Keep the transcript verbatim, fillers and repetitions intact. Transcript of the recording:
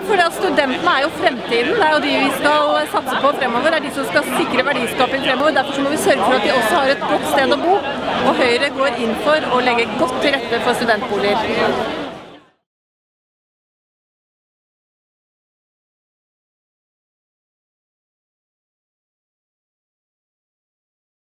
fordi at studentene er jo fremtiden. Det er jo de vi skal satse på fremover. Det er de som skal sikre verdiskaping fremover. Derfor så må vi sørge for at de også har et godt sted å bo. Og Høyre går inn for å legge godt til rette for studentboliger.